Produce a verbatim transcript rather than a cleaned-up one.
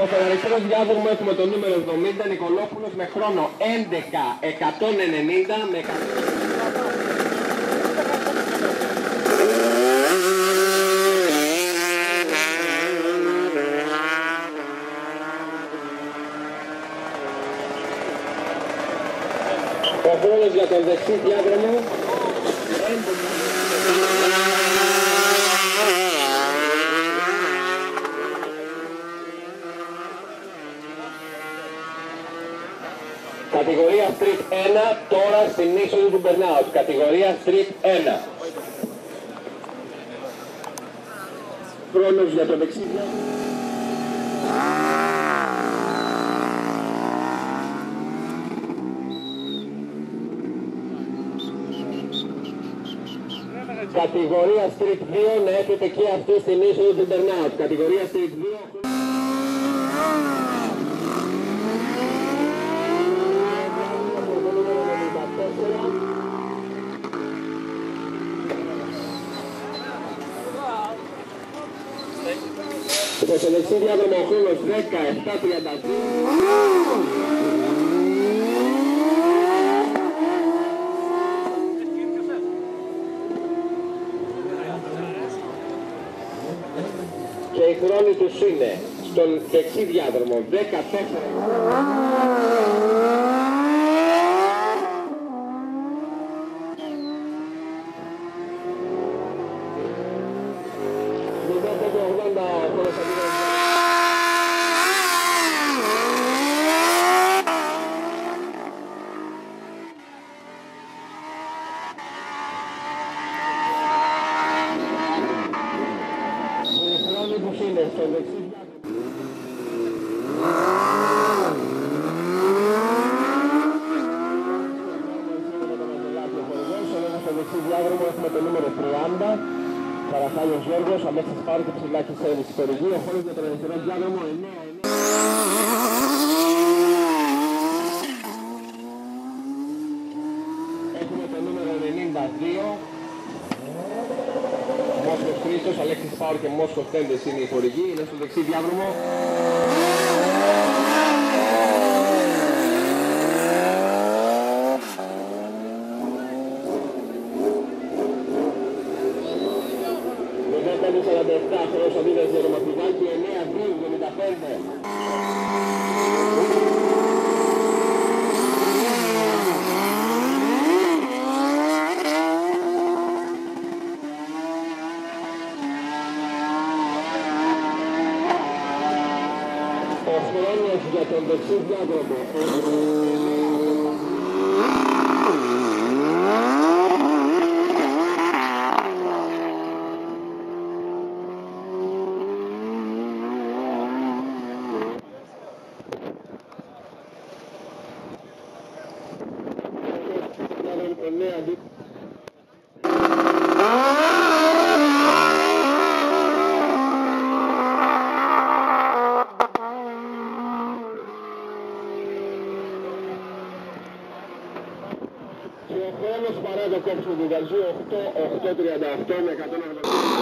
στον αριστερό διάδρομο έχουμε το νούμερο εβδομήντα Νικολόπουλος με χρόνο έντεκα εκατόν ενενήντα με εκατόν. Ο χρόνος για τον δεξί διάδρομο κατηγορία Street ένα, τώρα στην είσοδο του Burnout. Κατηγορία Street ένα. Χρόνος για το δεξί διάδρομο. Κατηγορία Street δύο, να έρχεται και αυτή στην είσοδο του Burnout. Κατηγορία Street δύο. Στο δεξί διάδρομο ο χρόνος δεκαεπτά τριάντα δύο. Και οι χρόνοι τους είναι στον δεξί διάδρομο δεκατέσσερα. Στον δεξί διάδρομο έχουμε το νούμερο τριάντα, Καραχάλιος Γιώργος, Αλέξης Πάρου και Ψηλάκης Σέρης Υπερηγή. Ο χώρος για τον αριστερό διάδρομο εννέα εννέα. Έχουμε το νούμερο ενενήντα δύο. Μόσχος Χρήστος, Αλέξης Πάουρ και Μόσχος Τέντες είναι οι χορηγοί, είναι στο δεξί διάδρομο. δέκα σαράντα επτά χρόνος αντίδραση Ρωμαφιδάκη, εννέα δύο εβδομήντα πέντε. Ο χρόνος για τον δεξί διάδρομο. Και ο χρόνος παρά το κόψιμο του γαζού οκτώ οκτώ τριάντα οκτώ με εκατόν ογδόντα.